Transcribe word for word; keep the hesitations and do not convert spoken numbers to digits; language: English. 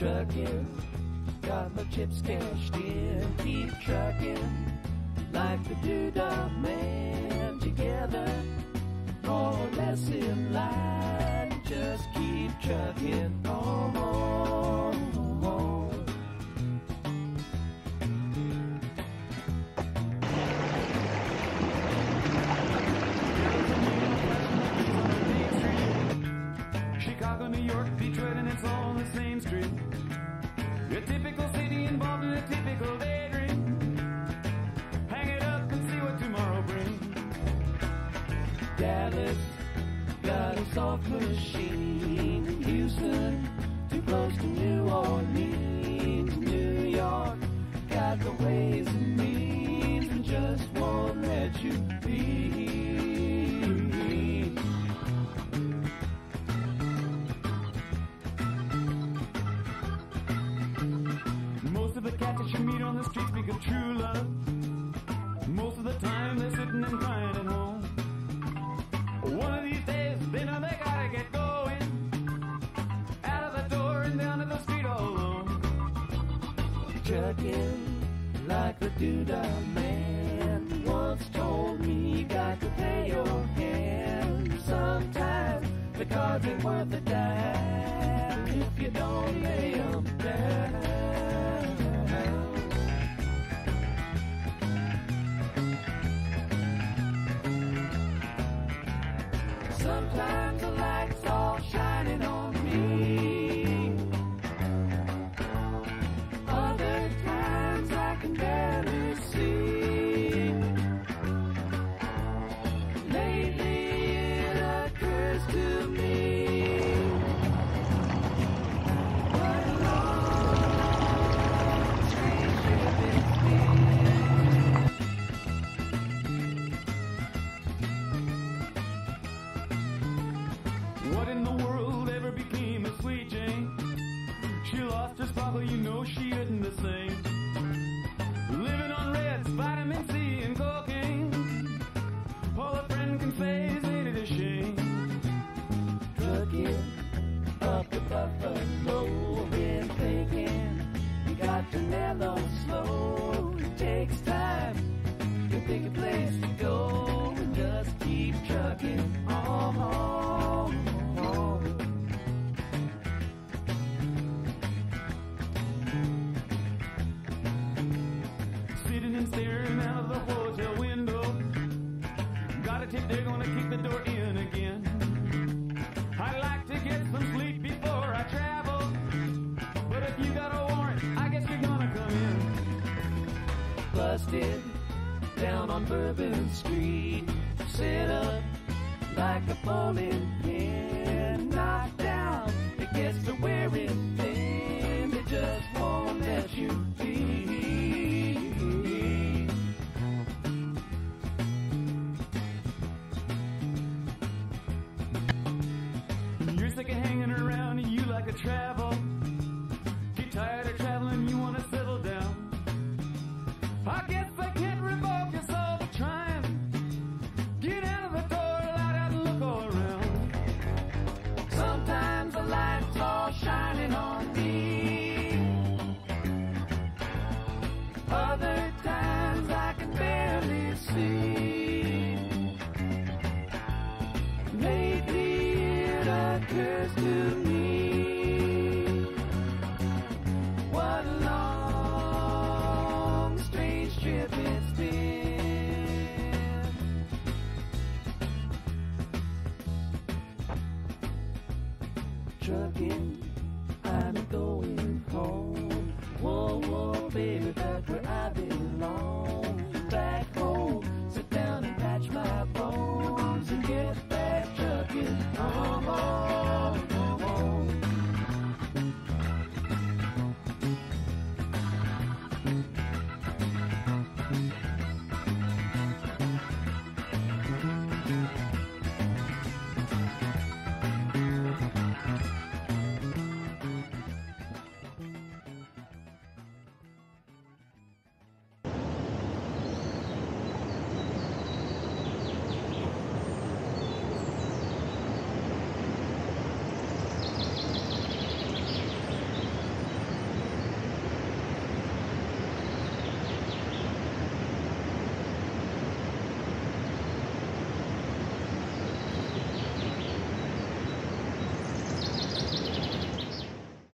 trucking, got my chips cashed in. Keep trucking like the doodah man. Together, more or less in line. Just keep trucking on. Chicago, New York, Detroit, and it's all on the same street. A typical city involved in a typical daydream. Hang it up and see what tomorrow brings. Dallas got a soft machine. Houston, too close to New Orleans. New York got the ways and means and just won't let you be. Most of the cats that you meet on the street speak of true love. Most of the time they're sitting and crying at home. One of these days they know they gotta get going. Out of the door and down to the street all alone. Trucking like the doodah man once told me, you got to pay your hand. Sometimes the cards ain't worth a dime if you don't lay them down. Sometimes the light's all shining on me. Other times I can barely see. Lately it occurs to me. What a long, strange trip it's been. What in the world ever became of Sweet Jane? She lost her sparkle, you know she isn't the same. Living on Reds, vitamin C and cocaine. All a friend can say is ain't it a shame? Trucking up the Buffalo, been thinking you got to mellow slow. It takes time to pick a place to go and just keep trucking on. Sitting and staring out of the hotel window. Got a tip they're gonna kick the door in again. I'd like to get some sleep before I travel, but if you got a warrant, I guess you're gonna come in. Busted down on Bourbon Street, set up like a bowling pin. Knocked down, it gets to wearing thin. They just won't let you be. You're sick of hanging around and you like to travel. Get tired of traveling, you wanna settle down. I guess I can't revoke your soul for trying. Get out of the door, light out and look all around. Sometimes the light's all shining on me. Other times I can barely see. Lately it occurs to me. What a long, strange trip it's been. Trucking